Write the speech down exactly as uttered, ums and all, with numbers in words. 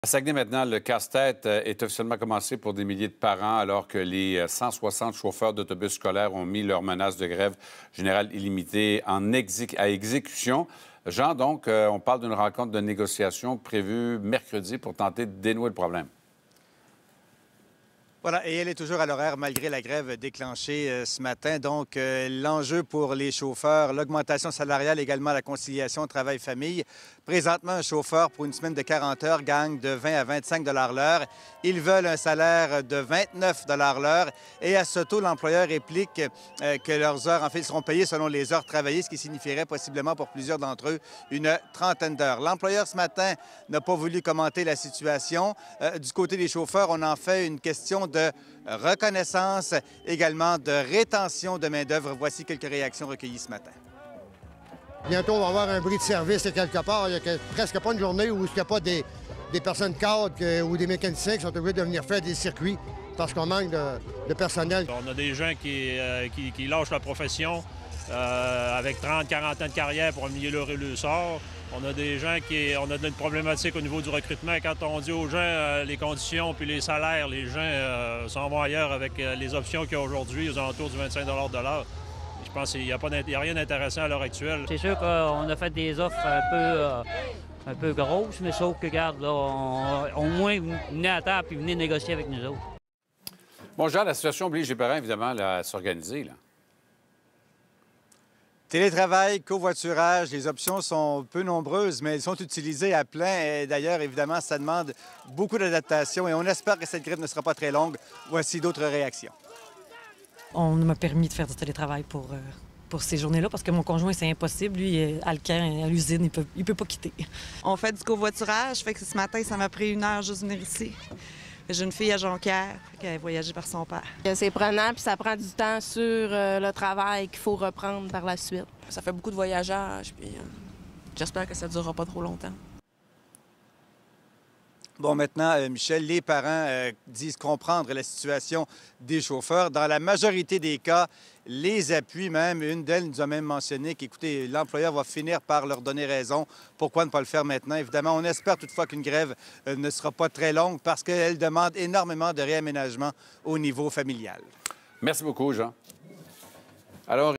À Saguenay, maintenant, le casse-tête est officiellement commencé pour des milliers de parents alors que les cent soixante chauffeurs d'autobus scolaires ont mis leur menace de grève générale illimitée en exé à exécution. Jean, donc, euh, on parle d'une rencontre de négociation prévue mercredi pour tenter de dénouer le problème. Voilà, et elle est toujours à l'horaire malgré la grève déclenchée euh, ce matin. Donc, euh, l'enjeu pour les chauffeurs, l'augmentation salariale, également la conciliation travail-famille. Présentement, un chauffeur pour une semaine de quarante heures gagne de vingt à vingt-cinq dollars l'heure. Ils veulent un salaire de vingt-neuf dollars l'heure. Et à ce taux, l'employeur réplique euh, que leurs heures, en fait, seront payées selon les heures travaillées, ce qui signifierait possiblement pour plusieurs d'entre eux une trentaine d'heures. L'employeur, ce matin, n'a pas voulu commenter la situation. Euh, du côté des chauffeurs, on en fait une question de reconnaissance, également de rétention de main-d'œuvre. Voici quelques réactions recueillies ce matin. Bientôt, on va avoir un bris de service quelque part. Il n'y a presque pas une journée où il n'y a pas des, des personnes cadres que, ou des mécaniciens qui sont obligés de venir faire des circuits parce qu'on manque de, de personnel. On a des gens qui, euh, qui, qui lâchent la profession euh, avec trente, quarante ans de carrière pour amener leur et le sort. On a des gens qui... On a une problématique au niveau du recrutement. Quand on dit aux gens euh, les conditions puis les salaires, les gens euh, s'en vont ailleurs avec euh, les options qu'il y a aujourd'hui, aux alentours du vingt-cinq dollars de l'heure. Je pense qu'il n'y a, a rien d'intéressant à l'heure actuelle. C'est sûr qu'on a fait des offres un peu, euh, un peu grosses, mais sauf que, regarde, là, on, au moins, venez à table et venez négocier avec nous autres. Bon, Jean, la situation oblige les parents, évidemment, là, à s'organiser, là. Télétravail, covoiturage, les options sont peu nombreuses, mais elles sont utilisées à plein. Et d'ailleurs, évidemment, ça demande beaucoup d'adaptation et on espère que cette grève ne sera pas très longue. Voici d'autres réactions. On m'a permis de faire du télétravail pour, euh, pour ces journées-là parce que mon conjoint, c'est impossible. Lui, à Alcan, à l'usine, il peut, il peut pas quitter. On fait du covoiturage, fait que ce matin, ça m'a pris une heure juste venir ici. J'ai une fille à Jonquière qui a voyagé par son père. C'est prenant, puis ça prend du temps sur euh, le travail qu'il faut reprendre par la suite. Ça fait beaucoup de voyageurs, puis euh, j'espère que ça ne durera pas trop longtemps. Bon, maintenant, euh, Michel, les parents euh, disent comprendre la situation des chauffeurs. Dans la majorité des cas, les appuient même. Une d'elles nous a même mentionné qu'écoutez, l'employeur va finir par leur donner raison. Pourquoi ne pas le faire maintenant? Évidemment, on espère toutefois qu'une grève euh, ne sera pas très longue parce qu'elle demande énormément de réaménagement au niveau familial. Merci beaucoup, Jean. Alors,